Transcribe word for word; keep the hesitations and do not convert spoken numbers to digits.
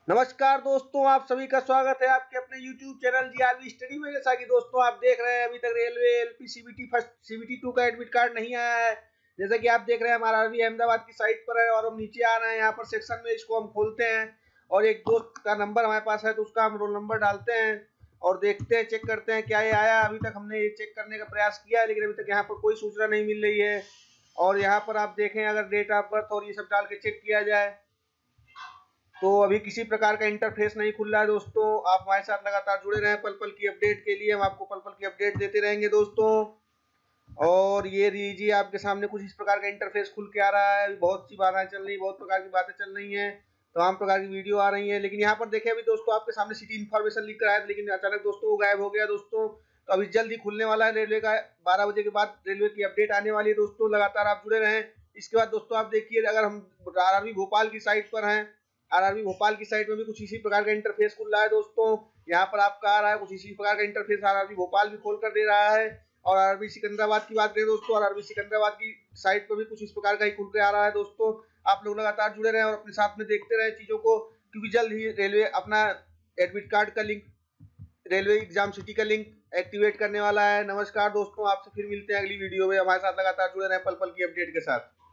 नमस्कार दोस्तों, आप सभी का स्वागत है आपके अपने YouTube चैनल जीआरवी स्टडी में। जैसा कि दोस्तों आप देख रहे हैं, अभी तक railway LP CBT first CBT two का एडमिट कार्ड नहीं आया है। जैसा कि आप देख रहे हैं, हमारा आरआरबी अहमदाबाद की साइट पर है और हम नीचे आ रहे हैं। यहाँ पर सेक्शन में इसको हम खोलते हैं और एक दोस्त का नंबर हमारे पास है तो उसका हम रोल नंबर डालते हैं और देखते हैं, चेक करते हैं क्या ये आया। अभी तक हमने ये चेक करने का प्रयास किया है, लेकिन अभी तक यहाँ पर कोई सूचना नहीं मिल रही है। और यहाँ पर आप देखें, अगर डेट ऑफ बर्थ और ये सब डाल के चेक किया जाए तो अभी किसी प्रकार का इंटरफेस नहीं खुल रहा है। दोस्तों, आप हमारे साथ लगातार जुड़े रहें पल पल की अपडेट के लिए। हम आपको पल पल की अपडेट देते रहेंगे दोस्तों। और ये लीजिए, आपके सामने कुछ इस प्रकार का इंटरफेस खुल के आ रहा है। बहुत सी बातें चल रही, बहुत प्रकार की बातें चल रही हैं, तमाम प्रकार की वीडियो आ रही हैं। लेकिन यहाँ पर देखें, अभी दोस्तों आपके सामने सिटी इन्फॉर्मेशन लिख कर आया था, लेकिन अचानक दोस्तों वो गायब हो गया दोस्तों। तो अभी जल्द ही खुलने वाला है रेलवे का, बारह बजे के बाद रेलवे की अपडेट आने वाली है दोस्तों। लगातार आप जुड़े रहें। इसके बाद दोस्तों आप देखिए, अगर हम आरआरबी भोपाल की साइट पर हैं, आरआरबी भोपाल की साइट में भी कुछ इसी प्रकार का इंटरफेस खुल रहा है दोस्तों। यहाँ पर आपका आ रहा है कुछ इसी प्रकार का इंटरफेस, आरआरबी भोपाल भी खोल कर दे रहा है। और आरआरबी सिकंदराबाद की बात करें दोस्तों, आरआरबी सिकंदराबाद की साइट पर भी कुछ इस प्रकार का ही खुल के आ रहा है दोस्तों। आप लोग लगातार जुड़े रहें और अपने साथ में देखते रहें चीजों को, क्योंकि जल्द ही रेलवे अपना एडमिट कार्ड का लिंक, रेलवे एग्जाम सिटी का लिंक एक्टिवेट करने वाला है। नमस्कार दोस्तों, आपसे फिर मिलते हैं अगली वीडियो में। हमारे साथ लगातार जुड़े रहें पल पल की अपडेट के साथ।